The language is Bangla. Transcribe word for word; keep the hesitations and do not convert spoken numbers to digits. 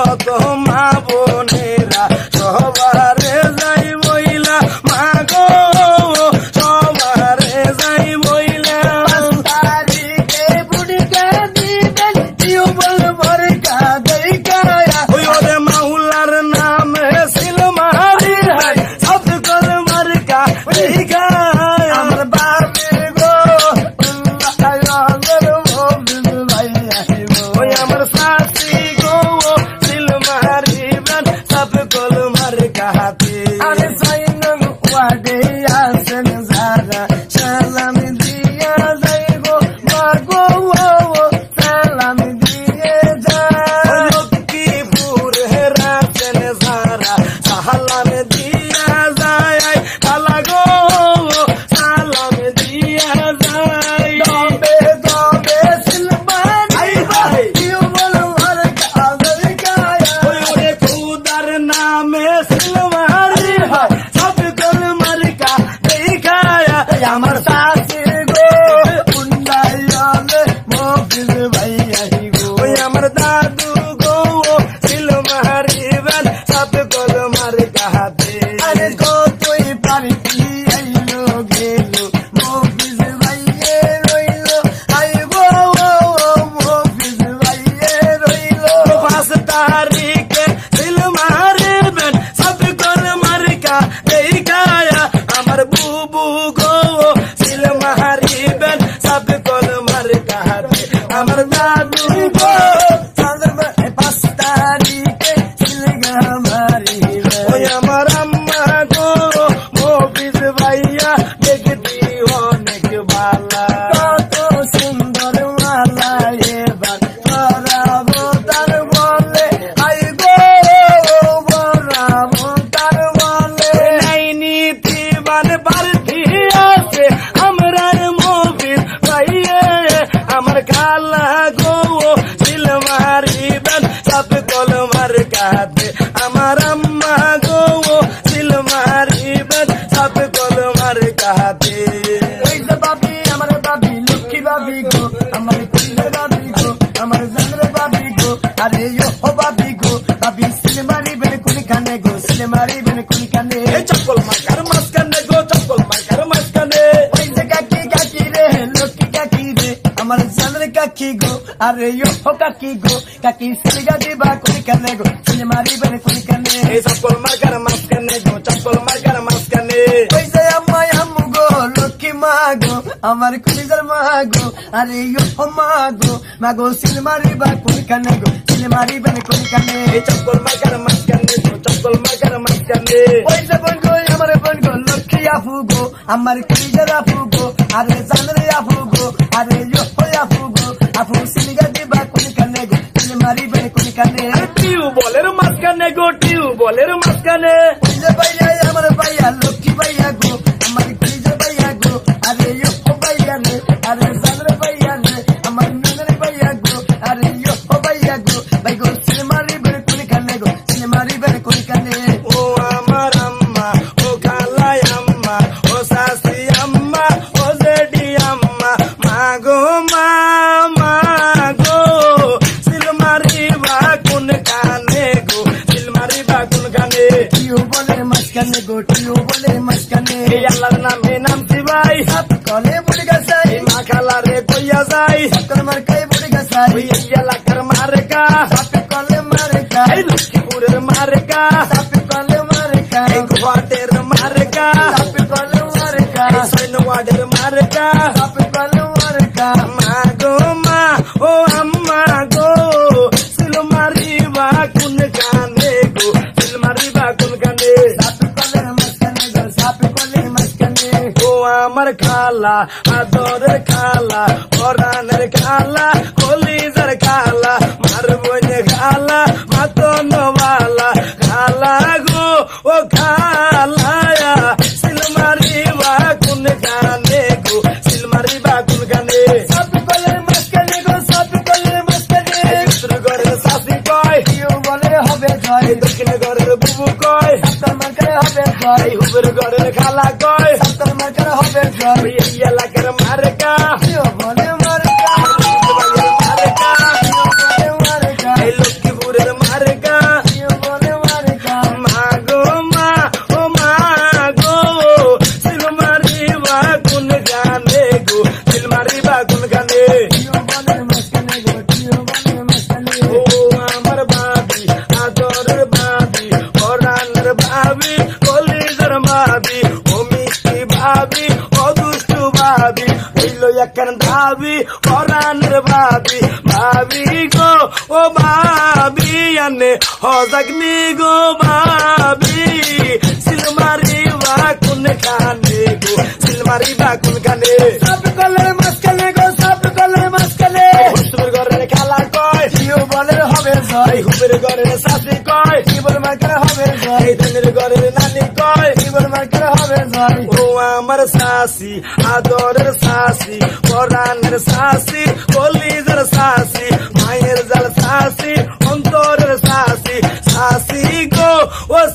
কত মা বোনেরা সবারে যাই বইলা মা গো সবারে যাই বইলা তারিখে বুড়িকে দিবেন টিউবল ভরকা দেখা ওই ওরে মাওলার নামে সিলমারি হাই সব কল মার্কা দেখা আমার বাপের গো আল্লাহ মোবিল ভাই ওই আমার সাথী গো সিলমারি বেন সব কল মার্কা হাতে আরে সাইনং ওয়াডে আসেন যারা সালাম দিয়া যাই গো মা গো সালাম দিয়ে যায় লক্ষ্মীপুর হেরাছেন যারা সালাম দিয়া যায় খালা গো সালাম দিয়া যায় দবে দবে সিলমারি ভাই টিউবল ভরকা দেখা ওই ওরে খুদার নামে সিলমারি হাই সব কল মার্কা দেখায়া আমার সাথে গো উন্নয়নে মোবিল ভাই গো ওই আমার দাদু গো সিলমারি বেন সব কল মার্কা হাতে আরে কতই পারি আইলো গেলো মোবিল ভাই রইলো আই গো মোবিল ভাই রইলো পাঁচ তারিখে সিলমারি বেন সব কল মার্কা দেখায়া আমার বুবু গো সিলমারি বেন সব কল মার্কা হাতে আমার দাদু গো চন্দ্রমা পাঁচ তারিখে সিলগা মারি ওই আমার আম্মা গো মফিজ ভাইয়া দেখতি অনেক ভালা কত সুন্দর মালা এবার বরাবো তার বলে আই গো বরাবো তার বলে নাই নীতি বান পারতি আছে আমরার মফিজ ভাইয়া আমার খালা গো সিলমারি বেন সব কল মার্কা হাতে আমার আম্মা গো সিলমারি বেন সব কল মার্কা হাতে ওই যে বাবি আমার বাবি লক্ষ্মী বাবি গো আমার কুলের বাবি গো আমার জানের বাবি গো আরে ও বাবি গো বাবি সিলেমারি বেন কুলি কানে গো সিলেমারি বেন কুলি কানে এই চপ্পল মার্কার মাঝখানে গো চপ্পল মার্কার মাঝখানে ওই যে কাকি কাকি রে লক্ষ্মী কাকি রে আমার জানের কাকি গো আরে ও কাকি গো কাকি সিলগা দিবা কুলি কানে গো সিলেমারি বেন কুলি কানে এই চপ্পল মার্কার মাঝখানে গো চপ্পল মার্কার মাঝখানে ওই যে আম্মা আম্মু গো লক্ষ্মী মা গো আমার কুলিজার মা গো আরে ও মা গো মা গো সিলেমারি বা কুলি কানে গো সিলেমারি বেন কুলি কানে এই চপ্পল মার্কার মাঝখানে গো চপ্পল মার্কার মাঝখানে ওই যে বোন গো আমার বোন গো লক্ষ্মী আপু গো আমার কুলিজার আপু গো আরে জানরে আপু গো আরে ও আপু গো আপু সিলগা দিবা কুলি কানে গো সিলেমারি বেন কুলি কানে টিউ বলের মাঝখানে গো টিউ বলের মাঝখানে ওই যে ভাইয়া আমার ভাইয়া লক্ষ্মী ভাইয়া গো আমার কুলিজার ভাইয়া গো আরে ও ভাইয়া রে আরে জানরে ভাইয়া রে আমার ননরে ভাইয়া গো আরে ও ভাইয়া গো ভাই গো সিলেমারি বেন কুলি কানে গো সিলেমারি বেন কুলি কানে ও আমার আম্মা ও খালাই আম্মা ও শাশি আম্মা ও জেডি আম্মা মা গো মা মা গো সিলমারি বা কোন কানে গো সিলমারি বা কোন কানে টিউ বলে মাঝখানে গো টিউ বলে মাঝখানে এই আল্লাহর নামে নামছি ভাই সাপ কলে বুড়ি গাছাই এই মা খালা রে কইয়া যাই সাপের মার্কাই বুড়ি গাছাই ওই এই এলাকার মার্কা সাপে কলে মার্কা এই লক্ষ্মীপুরের মার্কা সাপে কলে মার্কা এই ঘাটের মার্কা সাপে কলে মার্কা এই সৈনওয়ার্ডের মার্কা সাপে কলে মার্কা মা গো মা ও আম্মা গো সিলমারি বা কোন গানে গো সিলমারি বা কোন গানে সাপে কলে মাঝখানে গো সাপে কলে মাঝখানে ও আমার খালা আদরের খালা পরানের খালা কলিজার খালা মার বোনে খালা মাতনওয়ালা খালা গো ও খালা সিলমারি বা কোন গানে গো সিলমারি বা কোন গানে সাপে কলে মাঝখানে গো সাপে কলে মাঝখানে উত্তর ঘরের শাশি কয় টিউ বলে হবে জয় দক্ষিণ ঘরের বুবু কয় সাপের মার্কায় হবে জয় এই হুবের ঘরের খালা কয় সাপের মার্কায় হবে জয় ওই এই এলাকার মার্কা টিউ বলে মার্কা মার্কা টিউ বলে মার্কা এই লক্ষ্মীপুরের মার্কা দেখেন দাবি পরাণের ভাবি ভাবি গো ও ভাবি আনে হজাগনি গো ভাবি সিলমারি বা কোন খানে গো সিলমারি বা কোন খানে সব কলের মাঝখানে গো সব কলের মাঝখানে হুসুর ঘরের খালা কয় জীবনের হবে জয় হুবের ঘরের শাশি কয় জীবন মার্কের হবে জয় এই ধনের ঘরের নানি কয় জীবন মার্কের হবে জয় ও আমার শাশি আদরের শাশি পরাণের শাশি কলিজের শাশি মায়ের জাল শাশি অন্তরের শাশি শাশি গো ও